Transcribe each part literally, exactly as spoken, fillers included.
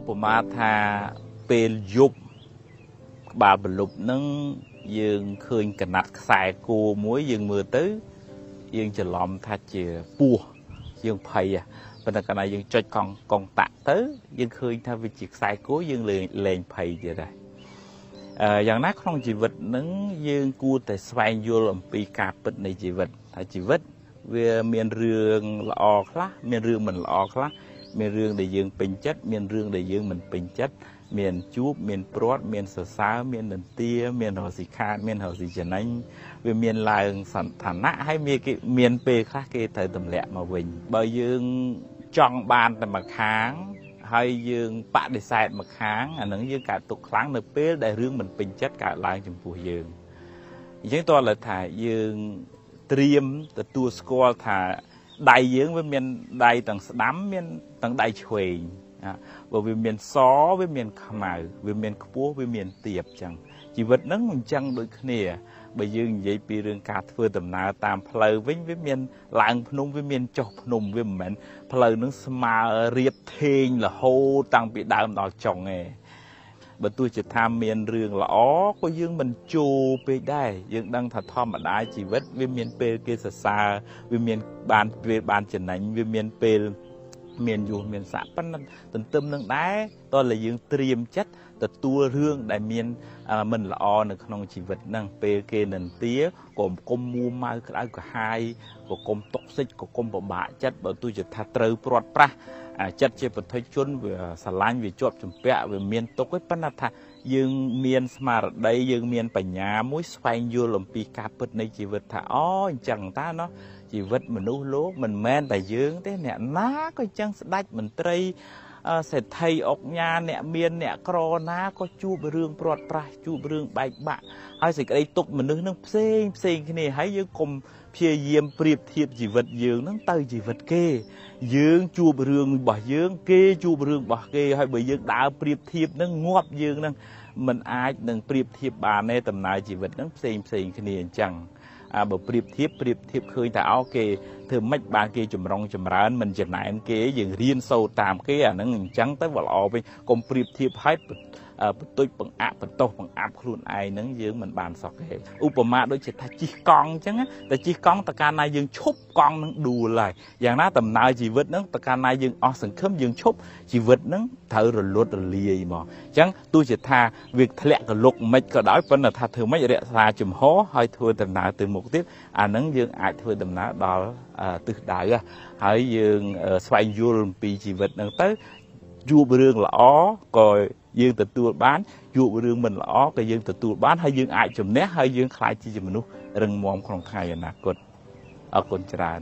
ปมาธาเป็นยุบบาบลุบนั่งยืงเคยกระนัดสายกูม้วยยืงมือตื้อยืงจะล้อมทัดเจอปัวยืงไผ่อะเป็นอะไรกันยืงจดกองกองตะตื้อยืงเคยทำวิจิตสายกูยืงเลยเลงไผ่เจอได้อย่างนั้นของชีวิตนั่งยืงกูแต่สวายโยลมปีกาปิดในชีวิตถ้าชีวิตเวียเมียนเรื่องละออกละเมียนเรื่องมันละออกละเมียนเรื่องได้ยืงเป็นจัดเมียนเรื่องได้ยืงมันเป็นจัดเมียนจูบเมียนปลอดเมียนสสาวเมียนเดินเตี้ยเมียนหอสีขาดเมียนหอสีเจนังเวียเมียนลายสันฐานะให้เมียเมียนเปย์คลาเกยเถิดตำแหละมาวิ่งใบยืงจ้องบานแต่มาค้างให้ยืงปะได้ใส่มาค้างอันนั้นยืงการตกครั้งในเป้ได้เรื่องมันเป็นจัดการลายจมูกยืงยังตัวเลยถ่ายยืงเตรียมแต่ตัวสกอลถ่ายได้ยืงเวียเมียนได้ต่างดำเมียนต่างได้ช่วยว่าวิเมียนซอวิเมียนขมายวิเมียนขบัววิเมียนเตียบจังชีวิตนั้นมันจังโดยเนี่ยไปยืนยัยปีเรื่องการเฟื่อตำนาตามเพลย์วิวิเมียนหลังพนมวิเมียนจบพนมวิเมียนเพลย์นั้นสมาเรียบเทงละโหตั้งปีดาวดอกจงไงบัดตัวจะทำเมียนเรื่องละอ๋อก็ยืนมันจูไปได้ยืนดังถัดทอมมาได้ชีวิตวิเมียนเปเกษซาวิเมียนบานเปบานจันไหนวิเมียนเปเมียนอยู่เมียนสะปั้นนั่นตื่นเต้นนั่งได้ตอนเลยยืนเตรียมจัดแต่ตัวเรื่องได้เมียนมันละออในขนมชีวิตนั่งเปเกนันเตี้ยกลมกลมมูมาคือไอ้ก็หายก็กลมตกซิกก็กลมบ่บะจัดแบบตัวจะทัดเตยปลอดปะจัดเจ็บปวดท้องชนเวสลายเวจบจุ่มเปะเวเมียนตกไว้ปั้นนั่นท่ายืนเมียนสมาร์ได้ยืนเมียนปัญญามุ้ยสไปน์ยูลมปีกาเปิดในชีวิตท่าอ๋อจังตาเนาะชีวิตมันนู้โลกมันแม่นแต่ยืงแต่เนี่ยน้าก็จังสดัดมันตรีเสร็จไทยออกงานเนี่ยเมียนเนี่ยกรอน้าก็จูบเรื่องปลอดปลายจูบเรื่องใบบะให้สิ่งอะไรตกมันนึกนึกเซ็งเซ็งที่นี่ให้ยืงกลมเพียเยี่ยมเปรียบเทียบชีวิตยืงนั่งเตยชีวิตเกยยืงจูบเรื่องบ่ยืงเกยจูบเรื่องบ่เกยให้บ่ยืงดาวเปรียบเทียบนั่งงอบยืงนั่งมันอายนั่งเปรียบเทียบบานในตำนานชีวิตนั่งเซ็งเซ็งที่นี่จังแบบเปรียบเทียบเปรียบเทียบเคยแต่เอาเกยเธอไม่บางเกยจุ่มรองจุ่มร้านมันจะไหนเกยอย่างเรียนโซตามเกยนั่งจังแต่ว่าเราไปกลมเปรียบเทียบให้ตัวปังอาบปังโตปังอาบครูนไอนั่งยืงมันบานสอกเกยอุปมาโดยเฉพาะจีกองจังนะแต่จีกองตะการนายยืงชุบกองนั่งดูเลยอย่างน่าตำนานชีวิตนั่งตะการนายยืงอสังคมยืงชุบชีวิตนั่งเธอระลุดระเลียมอจังตัวเฉพาะviệcทะเลกับลุกไม่ก็ได้เป็นแต่เธอไม่เรียกซาจุ่มหัวให้ทัวตำนานtừ một tiếp àนั่งยืงอาจทัวตำนานดอtừ đạiอะให้ยืงสวายยูลปีชีวิตนั่งเต้ยูบเรื่องละอ๋อก็ยืงแต่ตัวบ้านยูบเรื่องมันละอ๋อก็ยืงแต่ตัวบ้านให้ยืงอาจจุ่มเนี้ยให้ยืงคลายจีจมนุษย์เรื่องมองของใครนะกดเอาคนจรา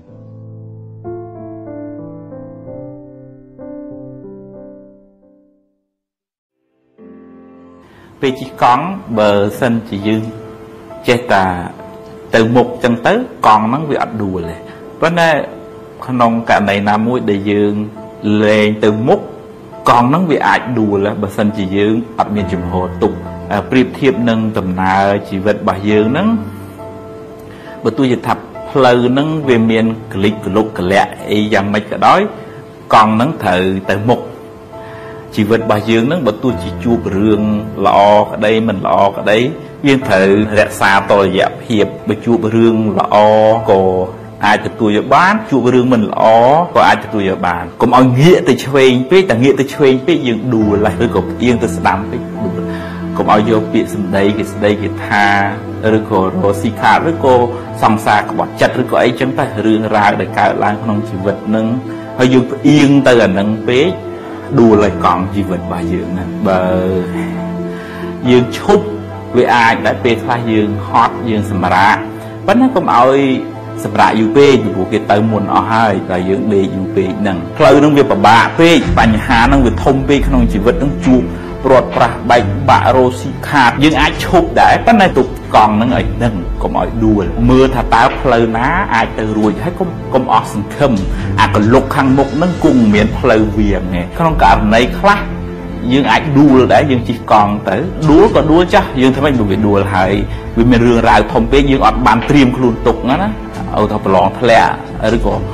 ไปจีกองเบอร์สันจียืงเจตาtừ một chân tới còn nó bị ắt đùaเลยเพราะนั่นขนมกะในน้ำมุ้ยได้ยืงเลยtừ một còn nó bị ắt đùaเลยบางสันจียืงอัดมีจุ่มโหตุกเปรียบเทียบหนึ่งตำนาชีวิตบ่ายยืงนั้นบางตัวจะทับเพลย์นั้นเวียนเมียนกลิกกลุกกระแหละไอ้ยังไม่กระด้อยcòn nó thử từ mộtชีวิตบ่ายยืงนั้นบางตัวจีจูบเรื่องหลอกở đây mìnhหลอกở đây viên thử rẽ xa tôi dẹp hiệp bởi chụp rương lọ có ai cho tôi bán chụp rương mình lọ có ai cho tôi bán cũng ở nghĩa từ chơi biết ta nghĩa từ chơi biết dừng đùa lại với cục yên từ đám biết cũng ở vô bị sầm đây cái đây cái tha rồi có rosi khát với cô song xa có bọt chặt rồi có ấy chúng ta rương ra để cả lang không chỉ vật nâng hơi vô yên từ là nâng biết đùa lại còn chỉ vật bà dưỡng nè bờ dương chúc vì ai đã về thay dương hot dương sầm ra vẫn nó cũng ao sầm ra u pอยู่cái tới muôn ở hai là dương đi u p nằng khơi nó việc bà bà pปัญหาnó việc thông p không chỉ vật nó chụpรถประใบบะโรสิขาดยังอาจชุบได้ปั้นในตุกกองนั่งไอ้นั่งก็มอยดูมือถ้าตาเพลน้าอาจจะรวยให้ก็ก็ออกสังคมอาจก็ลุกข้างมุกนั่งกุ้งเหมียนเพลเวียงไงเขาต้องการในคลายังอาจดูได้ยังจีกองแต่ดูก็ดูจ้ะยังทำไมดูไปดูอะไรวิมีเรื่องราวทอมเป้ยังอดบานเตรียมคลุนตุกนะนะเอาทอปลองทะเลหรือก็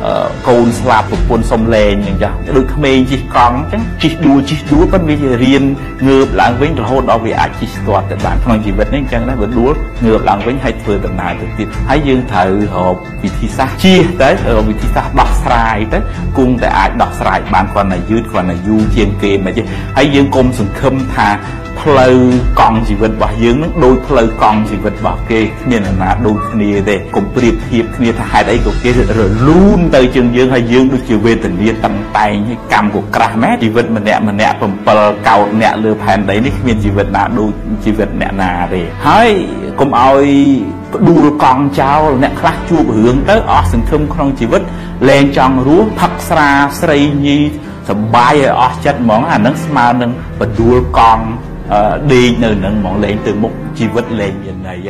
កូនស្លាប់ប្រពន្ធសុំលេងអញ្ចឹងដូចក្មេងជិះកង់អញ្ចឹងជិះដួលជិះដួលប៉ុន្តែវារៀនងើបឡើងវិញរហូតដល់វាអាចជិះស្ទាត់ទៅបានក្នុងជីវិតនេះអញ្ចឹងដែរវាដួលងើបឡើងវិញហើយធ្វើដំណើរទៅទៀតហើយយើងត្រូវរកវិធីសាស្ត្រជិះទៅវិធីសាស្ត្រដោះស្រាយទៅគង់តែអាចដោះស្រាយបានគ្រាន់តែយឺតគ្រាន់តែយូរជាងគេមិនទេហើយយើងកុំសង្ឃឹមថាផ្លូវកង់ជីវិតរបស់យើងនឹងដូចផ្លូវកង់ជីវិតរបស់គេគ្មានណាដូចគ្នាទេកុំប្រៀបធៀបគ្នាថាហេតុអីក៏គេរលូនទៅជាងយើងហើយយើងដូចជាវេទនាតឹងតែងហើយកម្មក៏ក្រាស់មែនជីវិតម្នាក់ម្នាក់bảyកោតអ្នកលើផែនដីនេះគ្មានជីវិតណាដូចជីវិតអ្នកណាទេហើយកុំឲ្យដួលកង់ចោលអ្នកខ្លះជួបរឿងទៅអស់សង្ឃឹមក្នុងជីវិតលែងចង់រស់ផឹកស្រាស្រីញីសបាយឲ្យអស់ចិត្តហ្មងអានឹងស្មើនឹងបដួលកង់ដេកនៅនឹងហ្មងលែងទៅមុខជីវិតលែងមានន័យ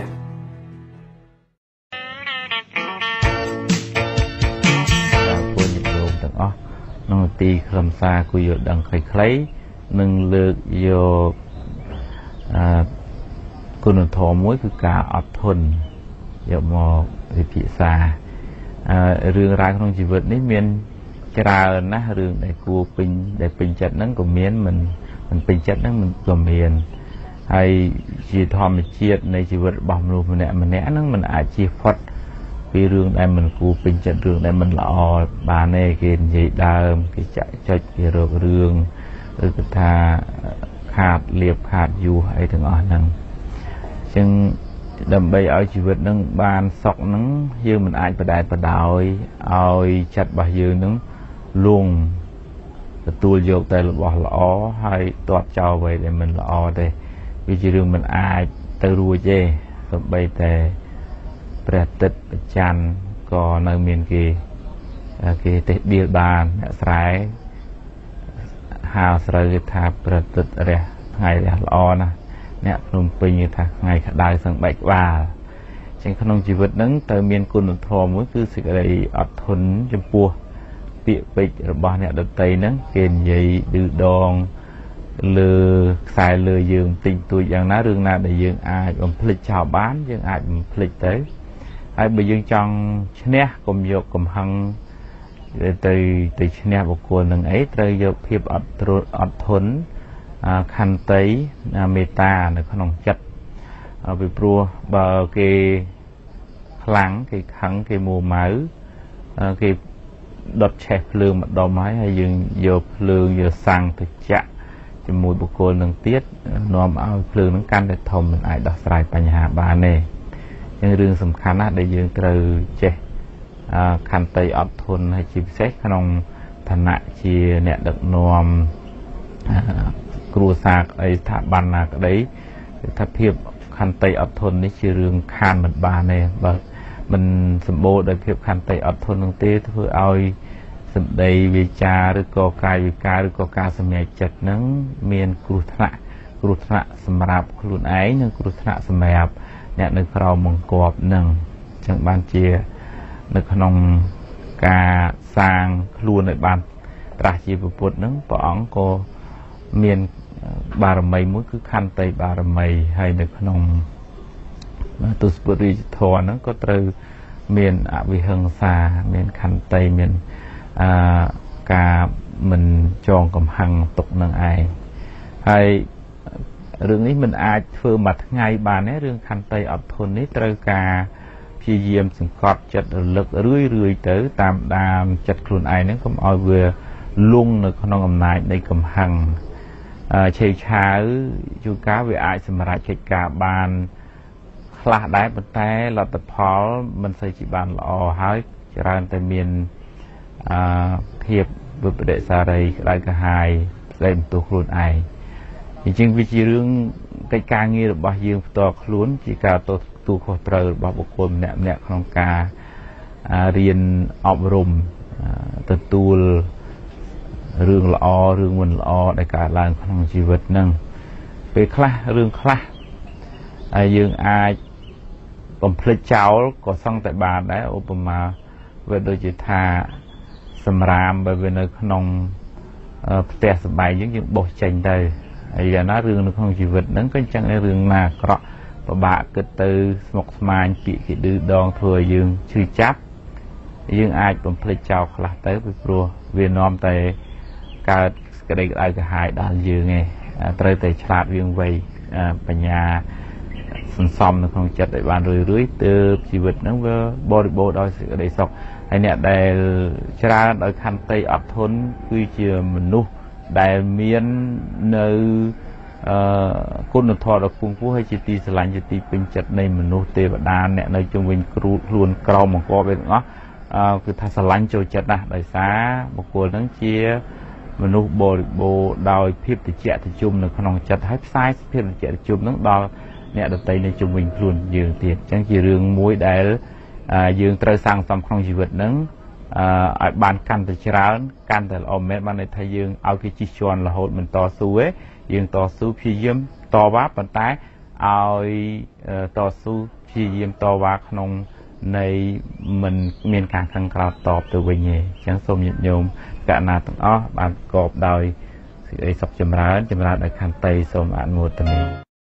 ពួកញាតិញោមទាំងអស់ក្នុងទីខ្លឹមសារគួរយល់ដឹងខ្លីៗនឹងលើកយកអឺគុណធម៌មួយគឺការអត់ធន់យកមកវិភាសាអឺរឿងរ៉ាវក្នុងជីវិតនេះមានច្រើនណាស់រឿងដែលគួរពេញដែលពេញចិត្តហ្នឹងក៏មានមិនមិនពេញចិត្តហ្នឹងមិនក៏មានហើយជាធម្មជាតិនៃជីវិតរបស់មនុស្សម្នាក់ម្នាក់ហ្នឹងមិនអាចជៀសផុតពីរឿងដែលមិនគួរពេញចិត្តរឿងដែលមិនល្អបានទេគេនិយាយដើមគេចាក់ចុចគេរករឿងឬក៏ថាខាតលៀបខាតយូរអីទាំងអស់ហ្នឹងអញ្ចឹងដើម្បីឲ្យជីវិតហ្នឹងបានសុខហ្នឹងយើងមិនអាចបដែតបដោយឲ្យចិត្តរបស់យើងហ្នឹងលងទទួលយកតែរបស់ល្អហើយទាត់ចោលអ្វីដែលមិនល្អទេវាជារឿងមិនអាចទៅរួចទេសូម្បីតែព្រះអាទិត្យព្រះច័ន្ទក៏នៅមានគេគេទេដៀលបានអ្នកស្រែហៅស្រូវគេថាព្រះអាទិត្យរះថ្ងៃរះល្អណាស់អ្នកភ្នំពេញគេថាថ្ងៃក្តៅសឹងបែកក្បាលអញ្ចឹងក្នុងជីវិតហ្នឹងទៅមានគុណធម៌មួយគឺសេចក្តីអត់ធន់ចំពោះពាក្យពេចន៍របស់អ្នកដទៃហ្នឹងគេនិយាយឌឺដងលើខ្សែលើយើងទិញទួចយ៉ាងណារឿងណាដែលយើងអាចបំភ្លេចចោលបានយើងអាចបំភ្លេចទៅហើយបើយើងចង់ឈ្នះកុំយកកំហឹងទៅទៅឈ្នះបុគ្គលនឹងអីត្រូវយកភាពអត់អត់ធន់ខន្តីមេត្តានៅក្នុងចិត្តពីព្រោះបើគេខ្លាំងគេខឹងគេមួម៉ៅគេដុតឆេះភ្លើងម្ដុំហើយហើយយើងយកភ្លើងយកសាំងទៅចាក់ជាមួយបុគ្គលនឹងទៀតនាំឲ្យភ្លើងនឹងកាន់តែធំមិនអាចដោះស្រាយបញ្ហាបានទេអញ្ចឹងរឿងសំខាន់ណាស់ដែលយើងត្រូវចេះខន្តីអត់ធន់ហើយជាពិសេសក្នុងឋានៈជាអ្នកដឹកនាំគ្រួសារក្តីស្ថាប័នណាក្តីថាភាពខន្តីអត់ធន់នេះជារឿងខានមិនបានទេបើមិនសម្បូរដោយភាពខន្តីអត់ធន់នឹងទេធ្វើឲ្យសម្ដីវាចាឬក៏កាយវិការឬក៏ការសម្រេចចិត្តហ្នឹងមានគ្រោះថ្នាក់គ្រោះថ្នាក់សម្រាប់ខ្លួនឯងនិងគ្រោះថ្នាក់សម្រាប់អ្នកនៅក្រោមបង្គាប់ហ្នឹងអញ្ចឹងបានជានៅក្នុងការសាងខ្លួនឲ្យបានត្រាស់ជាពុទ្ធហ្នឹងព្រះអង្គក៏មានបារមីមួយគឺខន្តីបារមីហើយនៅក្នុងទស្សពុរិយធម៌ហ្នឹងក៏ត្រូវមានអវិហិង្សាមានខន្តីមានអឺការមិនចងកំហឹងទុកនឹងឯងហើយរឿងនេះមិនអាចធ្វើមួយថ្ងៃបានទេរឿងខន្តីអត់ធន់នេះត្រូវការព្យាយាមសង្កត់ចិត្តរលឹករឿយរឿយទៅតាមដានចិត្តខ្លួនឯងហ្នឹងកុំឲ្យវាលង់នៅក្នុងអំណាចនៃកំហឹងឆេវឆាវជួនកាលវាអាចសម្រេចកិច្ចការបានខ្លះដែរប៉ុន្តែលទ្ធផលមិនសូវជាបានល្អហើយច្រើនតែមានអឺភាពវិបដិសារីក្តៅក្រហាយស្ដីបន្ទោសខ្លួនឯងអញ្ចឹងវាជារឿងកិច្ចការងាររបស់យើងផ្ទាល់ខ្លួនជាការទទួលខុសត្រូវរបស់បុគ្គលម្នាក់ម្នាក់ក្នុងការរៀនអប់រំទទួលរឿងល្អរឿងមិនល្អដែលកើតឡើងក្នុងជីវិតហ្នឹងពេលខ្លះរឿងខ្លះហើយយើងអាចបំភ្លេចចោលក៏សឹងតែបានដែរឧបមាវាដូចជាថាសម្រាមបើវានៅក្នុងផ្ទះសម្បែងយើងយើងបោះចេញទៅហើយយ៉ាងណារឿងនៅក្នុងជីវិតហ្នឹងក៏អញ្ចឹងដែររឿងណាអាក្រក់ពិបាកគិតទៅស្មុគស្មាញពាក្យគេឌឺដងធ្វើឲ្យយើងឈឺចាប់យើងអាចបំភ្លេចចោលខ្លះទៅពីព្រោះវានាំតែកើតក្តីក្តៅក្រហាយដល់យើងឯងត្រូវតែឆ្លាតវាងវៃបញ្ញាសន្សំនៅក្នុងចិត្តឲ្យបានរឿយរឿយទើបជីវិតហ្នឹងវាបរិបូរណ៍ដោយសេចក្តីសុខហើយអ្នកដែលច្រើនដោយខន្តីអត់ធន់គឺជាមនុស្សដែលមាននៅអឺគុណធម៌ដ៏ខ្ពង់ខ្ពស់ហើយជាទីស្រឡាញ់ជាទីពេញចិត្តនៃមនុស្សទេវតាអ្នកនៅជុំវិញគ្រូខ្លួនក្រមអង្គវាទាំងអស់អឺគឺថាស្រឡាញ់ចូលចិត្តណាស់ដោយសារបុគ្គលហ្នឹងជាមនុស្សបរិបូរណ៍ដោយភាពត្រជាក់ត្រជុំនៅក្នុងចិត្តហើយផ្សាយភាពត្រជាក់ត្រជុំហ្នឹងដល់អ្នកដទៃនៅជុំវិញខ្លួនយើងទៀតអញ្ចឹងជារឿងមួយដែលយើងត្រូវសាងសង់ក្នុងជីវិតហ្នឹងឲ្យបានកាន់តែច្រើនកាន់តែល្អមែនបានន័យថាយើងឲ្យគេជិះជាន់រហូតមិនតស៊ូទេយើងតស៊ូព្យាយាមតវ៉ាប៉ុន្តែឲ្យតស៊ូព្យាយាមតវ៉ាក្នុងនៃមិនមានការខឹងក្រោធតបទៅវិញទេអញ្ចឹងសូមញាតិញោមកណាទាំងអស់បានប្រកបដោយសេចក្តីសុខចម្រើនចម្រើនដោយខន្តីសូមអនុមោទនា